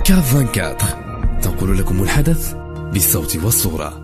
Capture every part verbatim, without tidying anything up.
كاف أربعة وعشرين تنقل لكم الحدث بالصوت والصورة.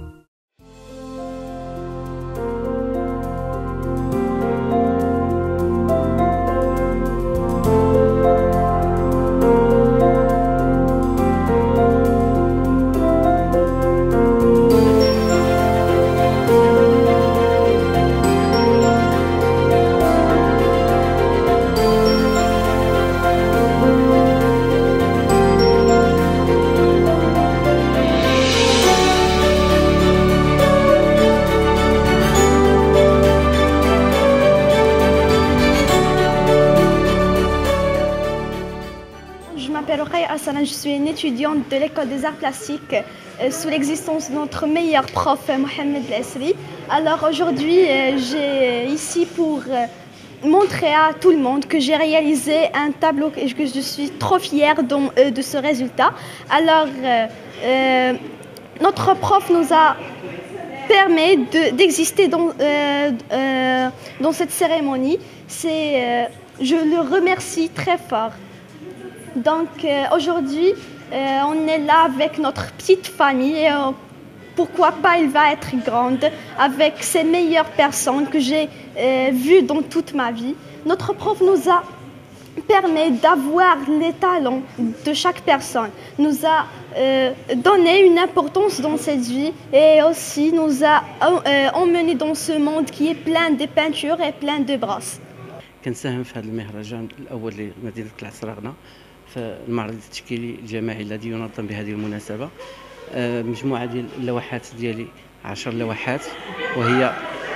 Je suis une étudiante de l'école des arts plastiques euh, sous l'existence de notre meilleur prof Mohamed Lesri. Alors aujourd'hui, euh, j'ai ici pour euh, montrer à tout le monde que j'ai réalisé un tableau et que je suis trop fière de, euh, de ce résultat. Alors euh, euh, notre prof nous a permis d'exister de, dans, euh, euh, dans cette cérémonie. C'est, euh, je le remercie très fort. Donc euh, aujourd'hui, euh, on est là avec notre petite famille et euh, pourquoi pas elle va être grande avec ces meilleures personnes que j'ai euh, vues dans toute ma vie. Notre prof nous a permis d'avoir les talents de chaque personne, nous a euh, donné une importance dans cette vie et aussi nous a euh, emmenés dans ce monde qui est plein de peintures et plein de brosses. كنساهم في هذا المهرجان الأول لمدينة العصراغنة في المعرض التشكيلي الجماعي الذي ينظم بهذه المناسبة. مجموعة ديال اللوحات ديالي عشر لوحات وهي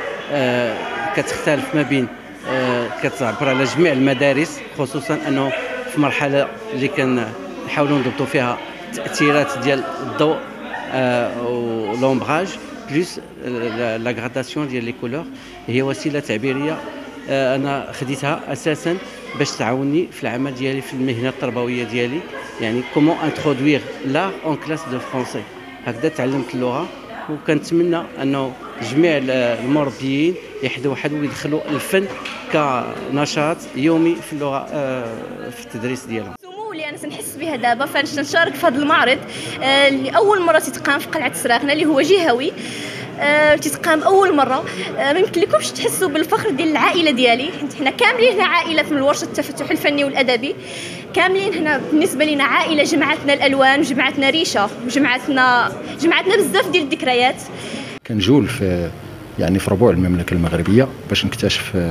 كتختلف ما بين كتعبر على جميع المدارس، خصوصا أنه في مرحلة اللي كنحاولوا نضبطوا فيها تأثيرات ديال الضوء ولومبراج بلس لا غراداسيون ديال لي كولور. هي وسيلة تعبيرية أنا خديتها أساساً باش تعاوني في العمل ديالي في المهنة التربوية ديالي، يعني كومون انترودوير لار اون كلاس دو فرونسي. هكذا تعلمت اللغة وكنتمنى أنه جميع المربيين يحدوا واحد ويدخلوا الفن كنشاط يومي في اللغة في التدريس ديالهم. اللي انا تنحس بها دابا فاش نشارك في هذا المعرض اللي اول مره تيتقام في قلعه سراغنه اللي هو جهوي، أه تيتقام اول مره. أه ما يمكن لكمش تحسوا بالفخر ديال العائله ديالي. حنا كاملين هنا عائله من الورشه التفتح الفني والادبي، كاملين هنا بالنسبه لنا عائله جمعتنا الالوان وجمعتنا ريشه وجمعتنا جمعتنا بزاف ديال الذكريات. كنجول في يعني في ربوع المملكه المغربيه باش نكتشف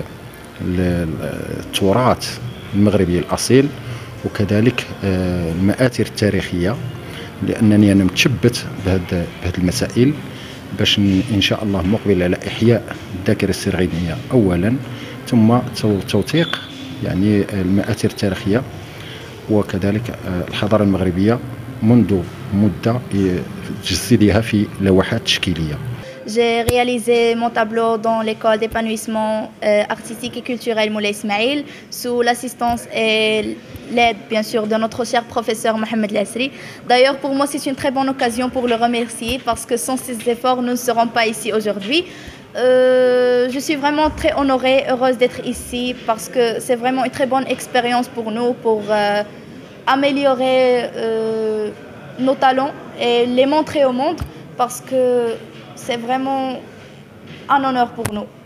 التراث المغربي الاصيل وكذلك المآثر التاريخيه، لانني انا متشبت بهذه المسائل باش ان شاء الله مقبل على احياء الذاكره السرغينيه اولا، ثم توثيق يعني المآثر التاريخيه وكذلك الحضاره المغربيه منذ مده تجسيدها في لوحات تشكيليه. J'ai réalisé mon tableau dans l'école d'épanouissement euh, artistique et culturel Moulay Ismail sous l'assistance et l'aide bien sûr de notre cher professeur Mohamed Lesri. D'ailleurs pour moi c'est une très bonne occasion pour le remercier parce que sans ses efforts nous ne serons pas ici aujourd'hui. Euh, je suis vraiment très honorée, heureuse d'être ici parce que c'est vraiment une très bonne expérience pour nous pour euh, améliorer euh, nos talents et les montrer au monde parce que c'est vraiment un honneur pour nous.